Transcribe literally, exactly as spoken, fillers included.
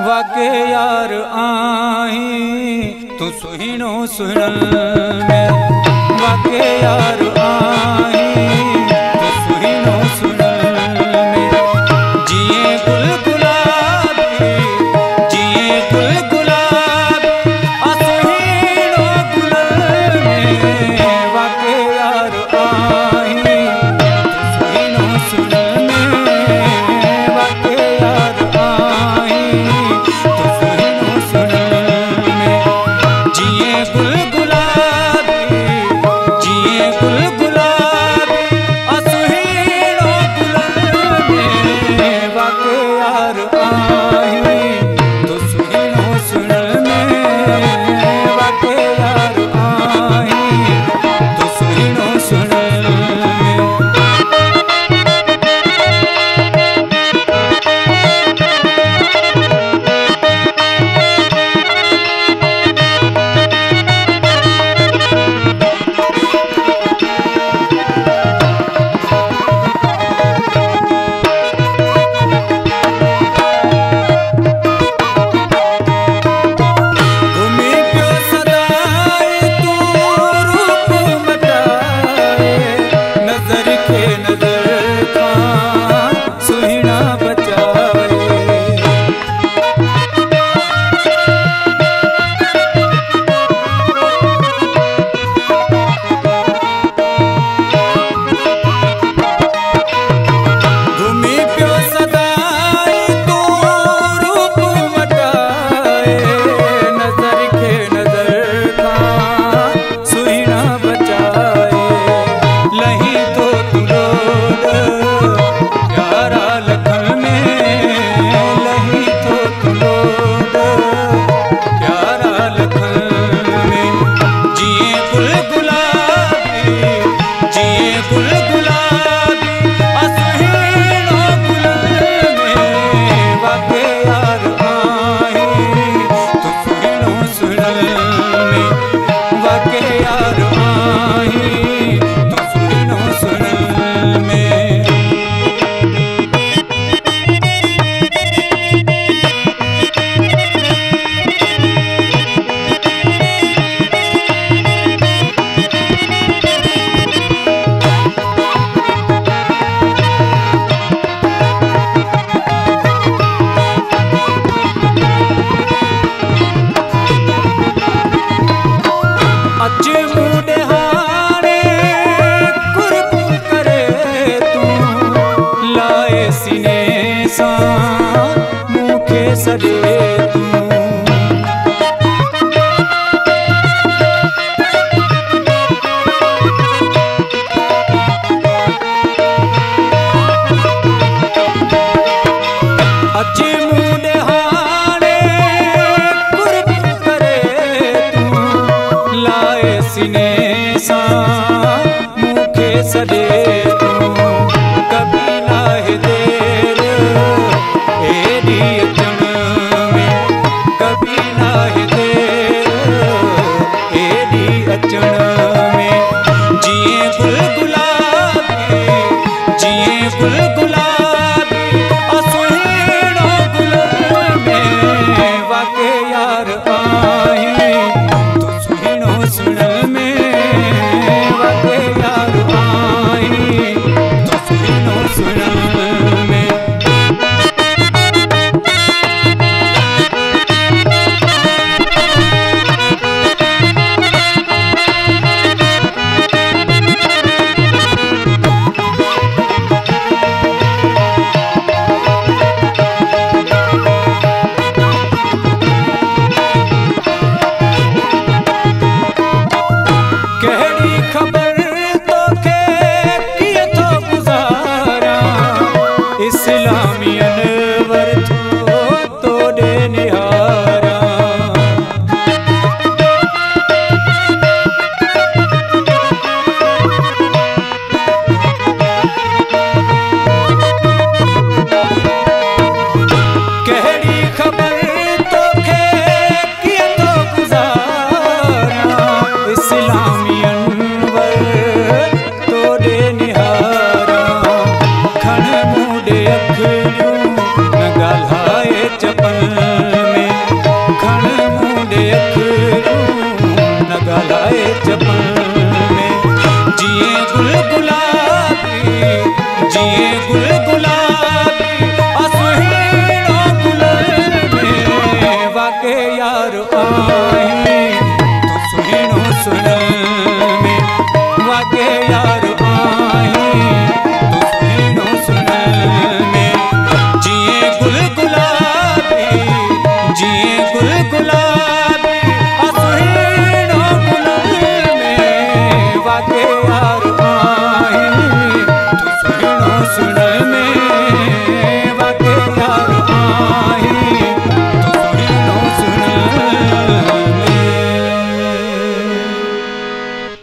वाके यार आई तू सुहिणो सुहिणल में वाके यार आई तू सुहिणो सुहिणल में जिए गुल गुलाबी जिए गुल गुलाबी असुहिणो गुलल में वाके यार आई तू सुहिणो सुहिणल में वाके यार आई तू सुहिणो सुहिणल में जिए गुल गुलाबी जिए गुल गुलाबी असुहिणो गुलल में वाके यार आई तू सुहिणो सुहिणल में वाके यार आई तू सुहिणो सुहिणल में घूमी पियो सदाई तू रूप मटाए नजर के नजर खां सुहिणा बचाए घूमी पियो सदाई तू रूप मटाए नजर के नजर खां सुहिणा बचाए लही तो तुलोड प्यारा लखन में लही तो तुलोड प्यारा लखन में जिए गुल गुलाबी जिए गुल गुलाबी असुहिणो गुलल में वाके यार आई तू सुहिणो सुहिणल में वाके यार आई तू सुहिणो सुहिणल में अच मूंडे हाणे कुर्ब करे तू लाए सीने सां मूंखे सॾे तू अच मूंडे हाणे कुर्ब करे तू लाए सीने सां मूंखे सॾे तू कभी लाहे देर एॾी अचण में कभी लाहे देर एॾी अचण में जिए गुल गुलाबी जिए गुल गुलाबी असुहिणो गुलल में वाके यार आई तू सुहिणो सुहिणल में वाके यार आई गुलगुला